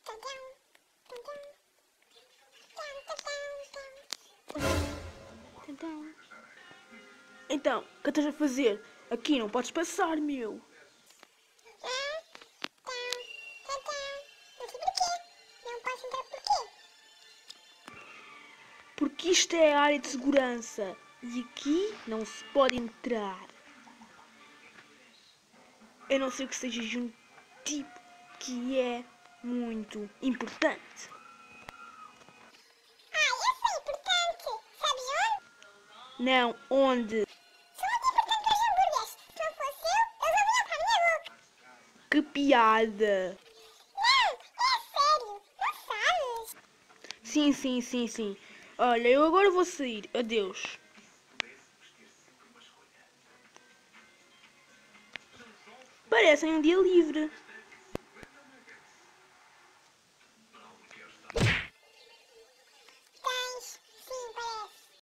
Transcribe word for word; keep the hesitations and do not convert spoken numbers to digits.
Então, o que estás a fazer? Aqui não podes passar, meu. Porque isto é a área de segurança e aqui não se pode entrar. A não ser que sejas um tipo que é muito importante. Ah, eu sou importante. Sabes onde? Não, onde? Sou muito importante para os hambúrgueres. Se não fosse eu, eles não vinham para a minha boca. Que piada! Não, é sério. Não sabes? Sim, sim, sim, sim. Olha, eu agora vou sair. Adeus. Parecem um dia livre.